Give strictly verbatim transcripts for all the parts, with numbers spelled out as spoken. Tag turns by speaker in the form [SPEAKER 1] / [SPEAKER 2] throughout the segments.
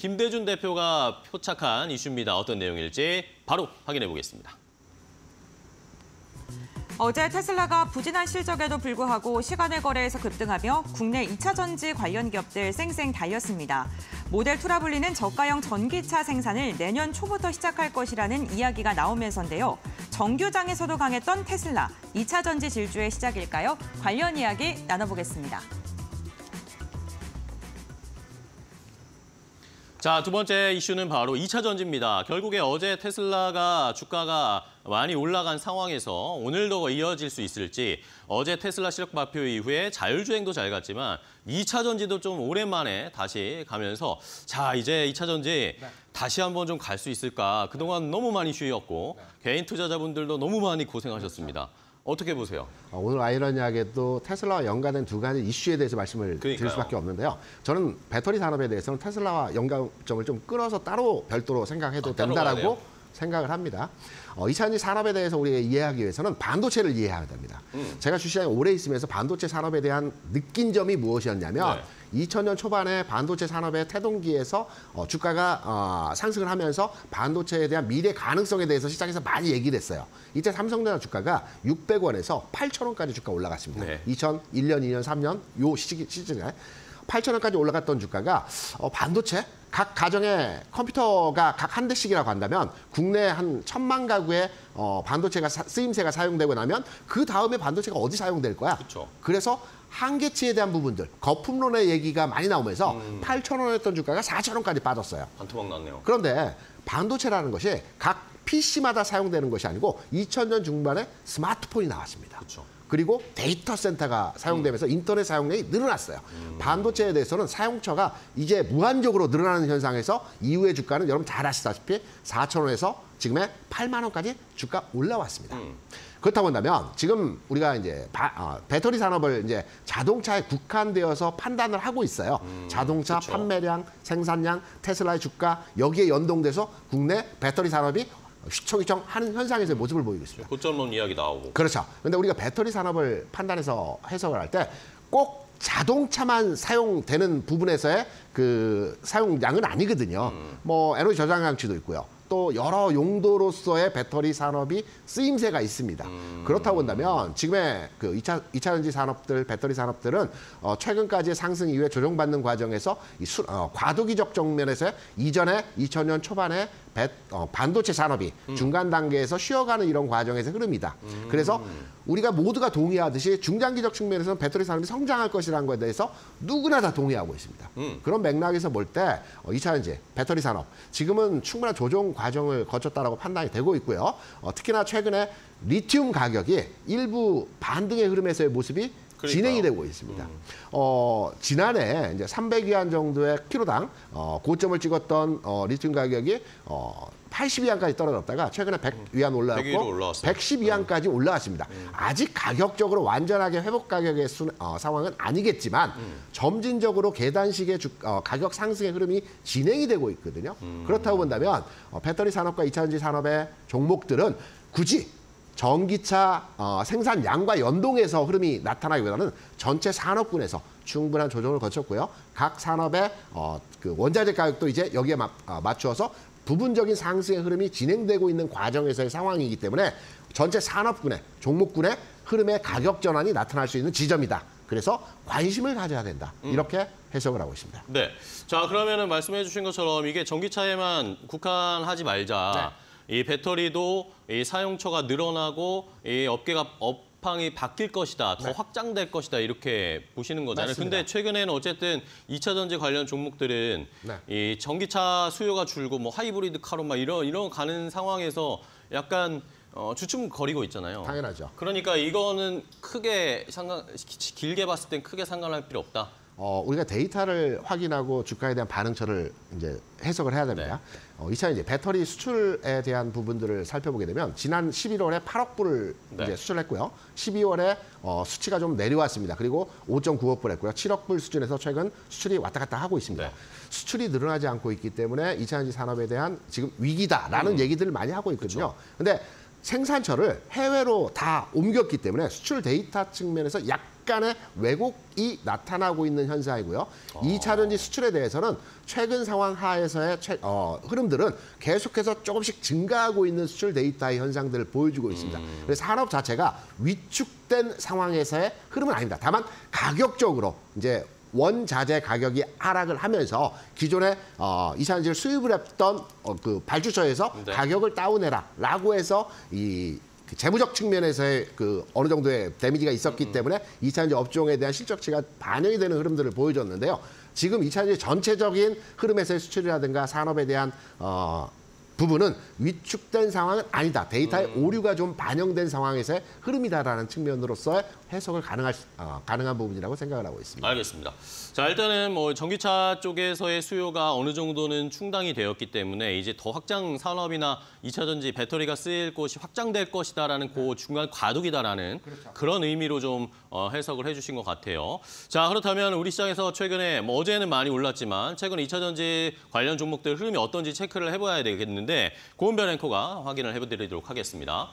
[SPEAKER 1] 김대준 대표가 포착한 이슈입니다. 어떤 내용일지 바로 확인해 보겠습니다.
[SPEAKER 2] 어제 테슬라가 부진한 실적에도 불구하고 시간의 거래에서 급등하며 국내 이 차 전지 관련 기업들 쌩쌩 달렸습니다. 모델 이라 불리는 저가형 전기차 생산을 내년 초부터 시작할 것이라는 이야기가 나오면서인데요. 정규장에서도 강했던 테슬라, 이 차 전지 질주의 시작일까요? 관련 이야기 나눠보겠습니다.
[SPEAKER 1] 자, 두 번째 이슈는 바로 이 차 전지입니다. 결국에 어제 테슬라가 주가가 많이 올라간 상황에서 오늘도 이어질 수 있을지 어제 테슬라 실적 발표 이후에 자율주행도 잘 갔지만 이 차 전지도 좀 오랜만에 다시 가면서 자, 이제 이 차 전지 네. 다시 한번 좀 갈 수 있을까? 그동안 너무 많이 쉬었고 네. 개인 투자자분들도 너무 많이 고생하셨습니다. 어떻게 보세요?
[SPEAKER 3] 오늘 아이러니하게도 테슬라와 연관된 두 가지 이슈에 대해서 말씀을 그러니까요. 드릴 수밖에 없는데요. 저는 배터리 산업에 대해서는 테슬라와 연관점을 좀 끊어서 따로 별도로 생각해도 아, 된다라고 생각을 합니다. 어, 이 차 전지 산업에 대해서 우리가 이해하기 위해서는 반도체를 이해해야 됩니다. 음. 제가 주시장에 오래 있으면서 반도체 산업에 대한 느낀 점이 무엇이었냐면 네. 이천 년 초반에 반도체 산업의 태동기에서 어, 주가가 어, 상승을 하면서 반도체에 대한 미래 가능성에 대해서 시장에서 많이 얘기를 했어요. 이때 삼성전자 주가가 육백 원에서 팔천 원까지 주가 올라갔습니다. 네. 이천일 년, 이 년, 삼 년 요 시기, 시즌에 팔천 원까지 올라갔던 주가가 어, 반도체 각 가정에 컴퓨터가 각 한 대씩이라고 한다면 국내 한 천만 가구에 어, 반도체가 사, 쓰임새가 사용되고 나면 그 다음에 반도체가 어디 사용될 거야?
[SPEAKER 1] 그쵸.
[SPEAKER 3] 그래서 한계치에 대한 부분들, 거품론의 얘기가 많이 나오면서 음. 팔천 원이었던 주가가 사천 원까지 빠졌어요.
[SPEAKER 1] 반토막 났네요.
[SPEAKER 3] 그런데 반도체라는 것이 각 피씨마다 사용되는 것이 아니고 이천 년 중반에 스마트폰이 나왔습니다.
[SPEAKER 1] 그쵸.
[SPEAKER 3] 그리고 데이터 센터가 사용되면서 음. 인터넷 사용량이 늘어났어요. 음. 반도체에 대해서는 사용처가 이제 무한적으로 늘어나는 현상에서 이후의 주가는 여러분 잘 아시다시피 사천 원에서 지금의 팔만 원까지 주가 올라왔습니다. 음. 그렇다고 한다면 지금 우리가 이제 바, 어, 배터리 산업을 이제 자동차에 국한되어서 판단을 하고 있어요. 음, 자동차 그쵸. 판매량, 생산량, 테슬라의 주가 여기에 연동돼서 국내 배터리 산업이 휘청휘청 하는 현상에서의 모습을 보이고 있습니다.
[SPEAKER 1] 고점론 이야기 나오고.
[SPEAKER 3] 그렇죠. 그런데 우리가 배터리 산업을 판단해서 해석을 할 때 꼭 자동차만 사용되는 부분에서의 그 사용량은 아니거든요. 음. 뭐 에너지 저장 장치도 있고요. 또 여러 용도로서의 배터리 산업이 쓰임새가 있습니다. 음. 그렇다고 본다면 지금의 그 이 차, 이 차 전지 산업들, 배터리 산업들은 어, 최근까지의 상승 이후에 조정받는 과정에서 이 수, 어, 과도기적 정면에서 이전에 이천 년 초반에 배, 어, 반도체 산업이 음. 중간 단계에서 쉬어가는 이런 과정에서 흐릅니다. 음. 그래서 우리가 모두가 동의하듯이 중장기적 측면에서는 배터리 산업이 성장할 것이라는 것에 대해서 누구나 다 동의하고 있습니다. 음. 그런 맥락에서 볼 때 어, 이 차 전지, 배터리 산업 지금은 충분한 조정 과정을 거쳤다라고 판단이 되고 있고요. 어, 특히나 최근에 리튬 가격이 일부 반등의 흐름에서의 모습이 그러니까요. 진행이 되고 있습니다. 음. 어, 지난해 이제 삼백 위안 정도의 키로당 어, 고점을 찍었던 어, 리튬 가격이 어, 팔십 위안까지 떨어졌다가 최근에 백 위안 올라왔고 백십 위안까지 음. 올라왔습니다. 음. 아직 가격적으로 완전하게 회복 가격의 수, 어, 상황은 아니겠지만 음. 점진적으로 계단식의 주, 어, 가격 상승의 흐름이 진행이 되고 있거든요. 음. 그렇다고 본다면 어, 배터리 산업과 이 차 전지 산업의 종목들은 굳이 전기차 어, 생산량과 연동해서 흐름이 나타나기보다는 전체 산업군에서 충분한 조정을 거쳤고요. 각 산업의 어, 그 원자재 가격도 이제 여기에 마, 어, 맞추어서 부분적인 상승의 흐름이 진행되고 있는 과정에서의 상황이기 때문에 전체 산업군의 종목군의 흐름의 가격 전환이 나타날 수 있는 지점이다. 그래서 관심을 가져야 된다. 이렇게 해석을 하고 있습니다.
[SPEAKER 1] 네. 자, 그러면은 말씀해 주신 것처럼 이게 전기차에만 국한하지 말자. 네. 이 배터리도 이 사용처가 늘어나고 이 업계가 업황이 바뀔 것이다, 더 네. 확장될 것이다 이렇게 보시는 거잖아요. 맞습니다. 근데 최근에는 어쨌든 이 차 전지 관련 종목들은 네. 이 전기차 수요가 줄고 뭐 하이브리드 카로 막 이런 이런 가는 상황에서 약간 어, 주춤거리고 있잖아요.
[SPEAKER 3] 당연하죠.
[SPEAKER 1] 그러니까 이거는 크게 상관 길게 봤을 땐 크게 상관할 필요 없다.
[SPEAKER 3] 어, 우리가 데이터를 확인하고 주가에 대한 반응처를 이제 해석을 해야 됩니다. 네. 어, 이 차 이제 배터리 수출에 대한 부분들을 살펴보게 되면 지난 십일월에 팔억 불을 네. 이제 수출했고요. 십이월에 어, 수치가 좀 내려왔습니다. 그리고 오점구억 불 했고요. 칠억 불 수준에서 최근 수출이 왔다 갔다 하고 있습니다. 네. 수출이 늘어나지 않고 있기 때문에 이 차 전지 산업에 대한 지금 위기다라는 음. 얘기들을 많이 하고 있거든요. 그런데 생산처를 해외로 다 옮겼기 때문에 수출 데이터 측면에서 약 약간의 왜곡이 나타나고 있는 현상이고요. 이 차 전지 수출에 대해서는 최근 상황 하에서의 최, 어, 흐름들은 계속해서 조금씩 증가하고 있는 수출 데이터의 현상들을 보여주고 있습니다.
[SPEAKER 1] 음.
[SPEAKER 3] 그래서 산업 자체가 위축된 상황에서의 흐름은 아닙니다. 다만 가격적으로 이제 원자재 가격이 하락을 하면서 기존에 어, 이 차 전지를 수입을 했던 어, 그 발주처에서
[SPEAKER 1] 네.
[SPEAKER 3] 가격을 다운해라라고 해서 이 그 재무적 측면에서의 그 어느 정도의 데미지가 있었기
[SPEAKER 1] 음.
[SPEAKER 3] 때문에 이 차 전지 업종에 대한 실적치가 반영이 되는 흐름들을 보여줬는데요. 지금 이 차 전지 전체적인 흐름에서의 수출이라든가 산업에 대한 어, 부분은 위축된 상황은 아니다. 데이터의
[SPEAKER 1] 음.
[SPEAKER 3] 오류가 좀 반영된 상황에서의 흐름이다라는 측면으로서의 해석을 가능할, 어, 가능한 부분이라고 생각을 하고 있습니다.
[SPEAKER 1] 알겠습니다. 자, 일단은 뭐 전기차 쪽에서의 수요가 어느 정도는 충당이 되었기 때문에 이제 더 확장 산업이나 이 차 전지 배터리가 쓰일 곳이 확장될 것이다라는 그 중간 과도기다라는
[SPEAKER 3] 그렇죠.
[SPEAKER 1] 그런 의미로 좀 어, 해석을 해주신 것 같아요. 자, 그렇다면 우리 시장에서 최근에 뭐 어제는 많이 올랐지만 최근 이 차 전지 관련 종목들 흐름이 어떤지 체크를 해봐야 되겠는데 고은별 앵커가 확인을 해드리도록 하겠습니다.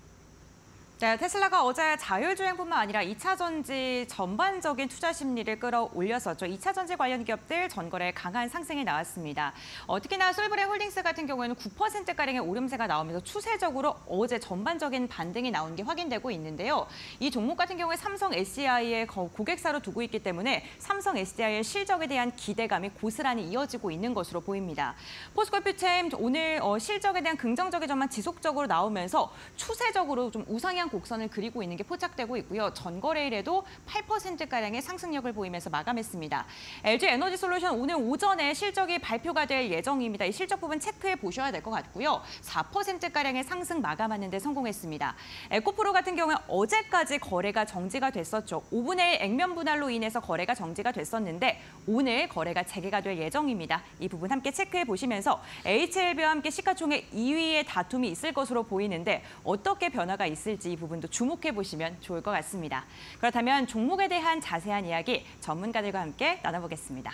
[SPEAKER 2] 네, 테슬라가 어제 자율주행뿐만 아니라 이 차 전지 전반적인 투자 심리를 끌어올렸었죠. 이 차 전지 관련 기업들 전거래 강한 상승이 나왔습니다. 어, 특히나 솔브레 홀딩스 같은 경우에는 구 퍼센트가량의 오름세가 나오면서 추세적으로 어제 전반적인 반등이 나온 게 확인되고 있는데요. 이 종목 같은 경우에 삼성 에스디아이의 고객사로 두고 있기 때문에 삼성 에스디아이의 실적에 대한 기대감이 고스란히 이어지고 있는 것으로 보입니다. 포스코퓨템 오늘 어, 실적에 대한 긍정적인 점만 지속적으로 나오면서 추세적으로 좀 우상향 곡선을 그리고 있는 게 포착되고 있고요. 전거래일에도 팔 퍼센트가량의 상승력을 보이면서 마감했습니다. 엘지 에너지 솔루션 오늘 오전에 실적이 발표가 될 예정입니다. 이 실적 부분 체크해 보셔야 될 것 같고요. 사 퍼센트가량의 상승 마감하는 데 성공했습니다. 에코프로 같은 경우는 어제까지 거래가 정지가 됐었죠. 오분의 일 액면 분할로 인해서 거래가 정지가 됐었는데 오늘 거래가 재개가 될 예정입니다. 이 부분 함께 체크해 보시면서 에이치엘비와 함께 시가총액 이 위의 다툼이 있을 것으로 보이는데 어떻게 변화가 있을지 이 부분도 주목해 보시면 좋을 것 같습니다. 그렇다면 종목에 대한 자세한 이야기 전문가들과 함께 나눠보겠습니다.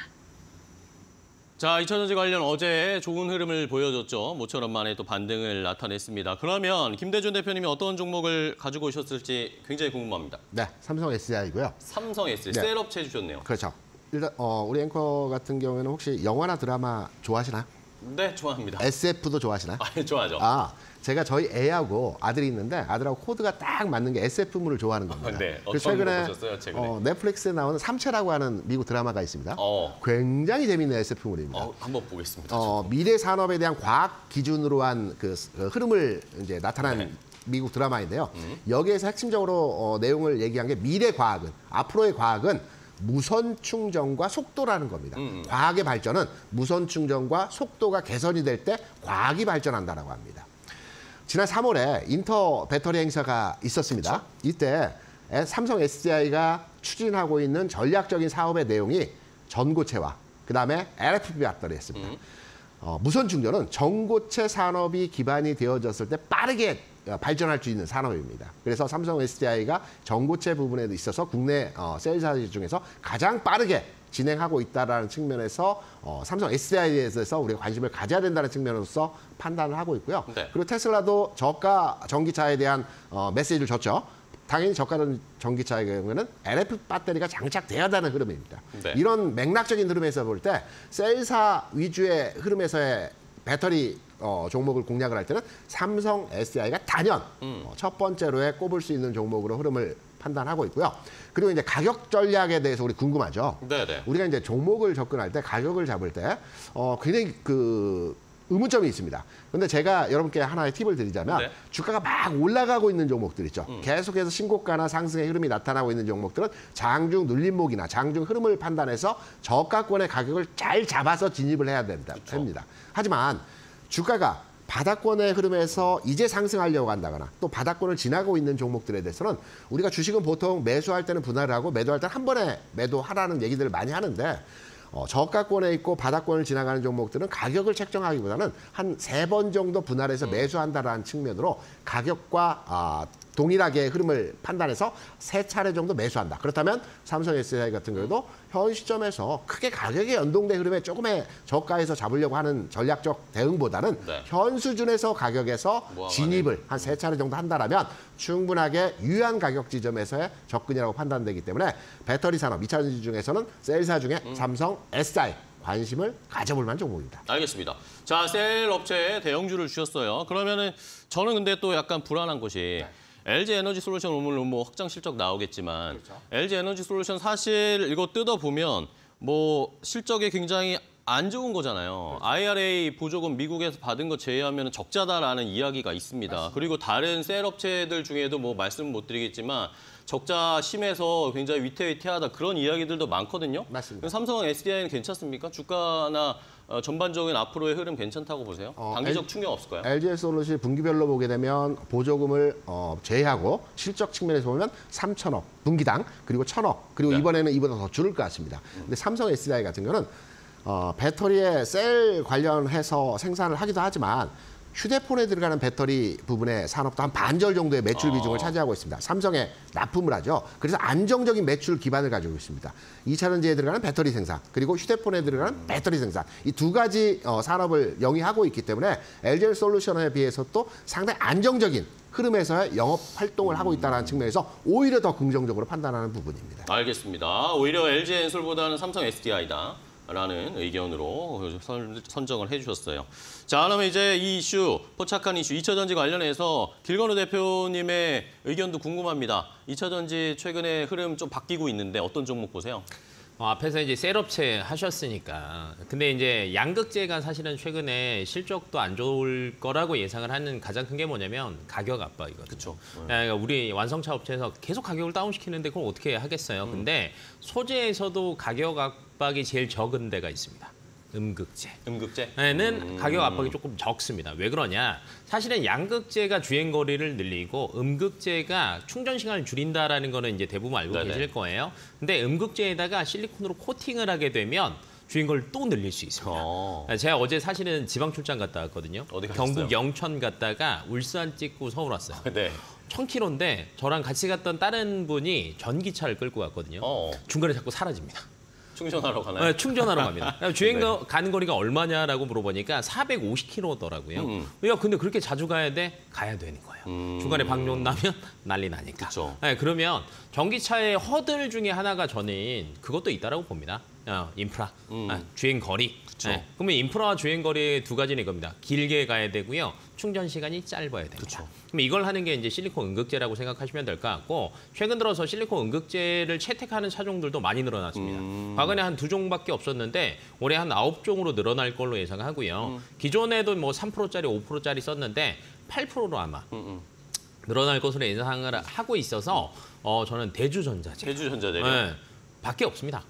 [SPEAKER 1] 자, 이 차 전지 관련 어제 좋은 흐름을 보여줬죠. 모처럼 만에 또 반등을 나타냈습니다. 그러면 김대준 대표님이 어떤 종목을 가지고 오셨을지 굉장히 궁금합니다.
[SPEAKER 3] 네, 삼성 에스디아이고요.
[SPEAKER 1] 삼성 에스디,
[SPEAKER 3] 네.
[SPEAKER 1] 셋업체 해주셨네요.
[SPEAKER 3] 그렇죠. 일단 어, 우리 앵커 같은 경우에는 혹시 영화나 드라마 좋아하시나요?
[SPEAKER 1] 네, 좋아합니다.
[SPEAKER 3] 에스에프도 좋아하시나요?
[SPEAKER 1] 아, 좋아하죠.
[SPEAKER 3] 아, 제가 저희 애하고 아들이 있는데 아들하고 코드가 딱 맞는 게 에스에프물을 좋아하는 겁니다.
[SPEAKER 1] 네,
[SPEAKER 3] 그래서
[SPEAKER 1] 어떤 거 보셨어요, 최근에?
[SPEAKER 3] 어, 넷플릭스에 나오는 삼체라고 하는 미국 드라마가 있습니다.
[SPEAKER 1] 어.
[SPEAKER 3] 굉장히 재밌는 에스에프물입니다.
[SPEAKER 1] 어, 한번 보겠습니다.
[SPEAKER 3] 어, 미래 산업에 대한 과학 기준으로 한 그 흐름을 이제 나타난
[SPEAKER 1] 네.
[SPEAKER 3] 미국 드라마인데요. 여기에서 핵심적으로 어, 내용을 얘기한 게 미래 과학은 앞으로의 과학은 무선 충전과 속도라는 겁니다.
[SPEAKER 1] 음.
[SPEAKER 3] 과학의 발전은 무선 충전과 속도가 개선이 될 때 과학이 발전한다라고 합니다. 지난 삼월에 인터 배터리 행사가 있었습니다. 그쵸? 이때 삼성 에스디아이가 추진하고 있는 전략적인 사업의 내용이 전고체와 그다음에 엘에프피 배터리였습니다. 음. 어, 무선 충전은 전고체 산업이 기반이 되어졌을 때 빠르게 발전할 수 있는 산업입니다. 그래서 삼성 에스디아이가 전고체 부분에 있어서 국내 어, 셀사지 중에서 가장 빠르게 진행하고 있다는 측면에서 어, 삼성 에스디아이에 대해서 우리가 관심을 가져야 된다는 측면으로서 판단을 하고 있고요.
[SPEAKER 1] 네.
[SPEAKER 3] 그리고 테슬라도 저가 전기차에 대한 어, 메시지를 줬죠. 당연히 저가 전기차의 경우에는 엘에프피 배터리가 장착돼야 하는 흐름입니다. 네. 이런 맥락적인 흐름에서 볼 때 셀사 위주의 흐름에서의 배터리 어, 종목을 공략을 할 때는 삼성 에스디아이가 단연 음. 어, 첫 번째로에 꼽을 수 있는 종목으로 흐름을 판단하고 있고요. 그리고 이제 가격 전략에 대해서 우리 궁금하죠. 네네. 우리가 이제 종목을 접근할 때 가격을 잡을 때 어, 굉장히 그 의문점이 있습니다. 그런데 제가 여러분께 하나의 팁을 드리자면 네. 주가가 막 올라가고 있는 종목들 있죠. 음. 계속해서 신고가나 상승의 흐름이 나타나고 있는 종목들은 장중 눌림목이나 장중 흐름을 판단해서 저가권의 가격을 잘 잡아서 진입을 해야 된다, 됩니다. 하지만 주가가 바닥권의 흐름에서 이제 상승하려고 한다거나 또 바닥권을 지나고 있는 종목들에 대해서는 우리가 주식은 보통 매수할 때는 분할을 하고 매도할 때는 한 번에 매도하라는 얘기들을 많이 하는데 어, 저가권에 있고 바닥권을 지나가는 종목들은 가격을 책정하기보다는 한 세 번 정도 분할해서 매수한다라는 측면으로 가격과 아, 동일하게 흐름을 판단해서 세 차례 정도 매수한다. 그렇다면 삼성 에스디아이 같은 경우도 현 시점에서 크게 가격의 연동된 흐름에 조금의 저가에서 잡으려고 하는 전략적 대응보다는
[SPEAKER 1] 네.
[SPEAKER 3] 현 수준에서 가격에서
[SPEAKER 1] 모아가는.
[SPEAKER 3] 진입을 한 세 차례 정도 한다라면 충분하게 유효한 가격 지점에서의 접근이라고 판단되기 때문에 배터리 산업, 이차 전지 중에서는 셀사 중에
[SPEAKER 1] 음.
[SPEAKER 3] 삼성 에스디아이 관심을 가져볼 만한 종목입니다.
[SPEAKER 1] 알겠습니다. 자, 셀 업체에 대형주를 주셨어요. 그러면은 저는 근데 또 약간 불안한 것이 엘지 에너지 솔루션 오늘 뭐 확장 실적 나오겠지만
[SPEAKER 3] 그렇죠.
[SPEAKER 1] 엘지 에너지 솔루션 사실 이거 뜯어보면 뭐 실적이 굉장히 안 좋은 거잖아요.
[SPEAKER 3] 그렇죠.
[SPEAKER 1] 아이알에이 보조금 미국에서 받은 거 제외하면 적자다라는 이야기가 있습니다.
[SPEAKER 3] 맞습니다.
[SPEAKER 1] 그리고 다른 셀 업체들 중에도 뭐 말씀 못 드리겠지만 적자 심해서 굉장히 위태위태하다 그런 이야기들도 많거든요.
[SPEAKER 3] 맞습니다.
[SPEAKER 1] 삼성 에스디아이는 괜찮습니까? 주가나 어, 전반적인 앞으로의 흐름 괜찮다고 보세요?
[SPEAKER 3] 어,
[SPEAKER 1] 단기적
[SPEAKER 3] 엘-
[SPEAKER 1] 충격 없을까요?
[SPEAKER 3] 엘지에스솔루션이 분기별로 보게 되면 보조금을 어, 제외하고 실적 측면에서 보면 삼천억 분기당 그리고 천억 그리고
[SPEAKER 1] 네.
[SPEAKER 3] 이번에는 이보다 더 줄을 것 같습니다. 근데 삼성 에스디아이 같은 경우는 어, 배터리에 셀 관련해서 생산을 하기도 하지만 휴대폰에 들어가는 배터리 부분의 산업도 한 반절 정도의 매출 비중을
[SPEAKER 1] 아.
[SPEAKER 3] 차지하고 있습니다. 삼성에 납품을 하죠. 그래서 안정적인 매출 기반을 가지고 있습니다. 이차 전지에 들어가는 배터리 생산, 그리고 휴대폰에 들어가는 배터리 생산. 이 두 가지 어, 산업을 영위하고 있기 때문에 엘지솔루션에 비해서 또 상당히 안정적인 흐름에서의 영업 활동을 하고 있다는 측면에서 오히려 더 긍정적으로 판단하는 부분입니다.
[SPEAKER 1] 알겠습니다. 오히려 엘지엔솔보다는 삼성 에스디아이다. 라는 의견으로 선, 선정을 해주셨어요. 자, 그러면 이제 이 이슈, 포착한 이슈, 이차 전지 관련해서 길건우 대표님의 의견도 궁금합니다. 이차 전지 최근에 흐름 좀 바뀌고 있는데 어떤 종목 보세요?
[SPEAKER 4] 어, 앞에서 이제 셀업체 하셨으니까. 근데 이제 양극재가 사실은 최근에 실적도 안 좋을 거라고 예상을 하는 가장 큰 게 뭐냐면 가격 압박이거든요.
[SPEAKER 1] 그렇죠.
[SPEAKER 4] 그러니까 우리 완성차 업체에서 계속 가격을 다운시키는데 그걸 어떻게 하겠어요? 근데 소재에서도 가격 압박이 제일 적은 데가 있습니다. 음극재.
[SPEAKER 1] 음극재?
[SPEAKER 4] 에는
[SPEAKER 1] 음.
[SPEAKER 4] 가격 압박이 조금 적습니다. 왜 그러냐? 사실은 양극재가 주행 거리를 늘리고 음극재가 충전 시간을 줄인다라는 거는 이제 대부분 알고
[SPEAKER 1] 네네.
[SPEAKER 4] 계실 거예요. 근데 음극재에다가 실리콘으로 코팅을 하게 되면 주행 거리를 또 늘릴 수 있습니다.
[SPEAKER 1] 어.
[SPEAKER 4] 제가 어제 사실은 지방 출장 갔다 왔거든요.
[SPEAKER 1] 어디 가셨어요?
[SPEAKER 4] 경북 영천 갔다가 울산 찍고 서울 왔어요.
[SPEAKER 1] 네.
[SPEAKER 4] 천 킬로미터인데 저랑 같이 갔던 다른 분이 전기차를 끌고 갔거든요.
[SPEAKER 1] 어.
[SPEAKER 4] 중간에 자꾸 사라집니다.
[SPEAKER 1] 충전하러 가나요?
[SPEAKER 4] 네, 충전하러 갑니다. 주행
[SPEAKER 1] 네.
[SPEAKER 4] 거- 가는 거리가 얼마냐라고 물어보니까 사백오십 킬로미터더라고요.
[SPEAKER 1] 음.
[SPEAKER 4] 야, 근데 그렇게 자주 가야 돼? 가야 되는 거예요.
[SPEAKER 1] 음.
[SPEAKER 4] 중간에 방용 나면 난리 나니까.
[SPEAKER 1] 그쵸.
[SPEAKER 4] 네, 그러면 전기차의 허들 중에 하나가 저는 그것도 있다라고 봅니다. 어, 인프라,
[SPEAKER 1] 음.
[SPEAKER 4] 아, 주행 거리.
[SPEAKER 1] 그쵸.
[SPEAKER 4] 네, 그러면 인프라와 주행 거리 두 가지는 이겁니다. 길게 가야 되고요. 충전 시간이 짧아야 됩니다.
[SPEAKER 1] 그쵸.
[SPEAKER 4] 그럼 이걸 하는 게 이제 실리콘 음극재라고 생각하시면 될 것 같고 최근 들어서 실리콘 음극재를 채택하는 차종들도 많이 늘어났습니다.
[SPEAKER 1] 음.
[SPEAKER 4] 과거에 한 두 종밖에 없었는데 올해 한 아홉 종으로 늘어날 걸로 예상하고요.
[SPEAKER 1] 음.
[SPEAKER 4] 기존에도 뭐 삼 퍼센트짜리, 오 퍼센트짜리 썼는데 팔 퍼센트로 아마
[SPEAKER 1] 음, 음.
[SPEAKER 4] 늘어날 것으로 예상을 하고 있어서 어, 저는 대주전자재.
[SPEAKER 1] 제주전자재료.
[SPEAKER 4] 네. 밖에 없습니다.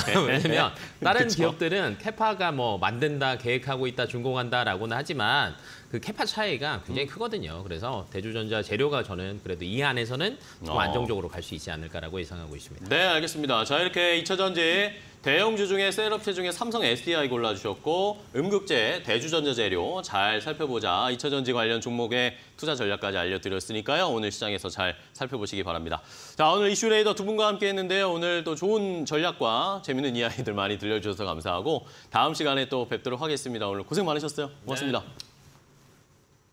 [SPEAKER 4] 왜냐면 다른
[SPEAKER 1] 그쵸.
[SPEAKER 4] 기업들은 캐파가 뭐 만든다, 계획하고 있다, 준공한다라고는 하지만 그 캐파 차이가 굉장히 크거든요. 그래서 대주전자 재료가 저는 그래도 이 안에서는 좀
[SPEAKER 1] 어.
[SPEAKER 4] 안정적으로 갈 수 있지 않을까라고 예상하고 있습니다.
[SPEAKER 1] 네, 알겠습니다. 자, 이렇게 이차 전지 대형주 중에 셀업체 중에 삼성 에스디아이 골라주셨고 음극재, 대주전자재료 잘 살펴보자. 이차 전지 관련 종목의 투자 전략까지 알려드렸으니까요. 오늘 시장에서 잘 살펴보시기 바랍니다. 자, 오늘 이슈 레이더 두 분과 함께 했는데요. 오늘 또 좋은 전략과 재밌는 이야기들 많이 들려주셔서 감사하고 다음 시간에 또 뵙도록 하겠습니다. 오늘 고생 많으셨어요. 고맙습니다.
[SPEAKER 4] 네.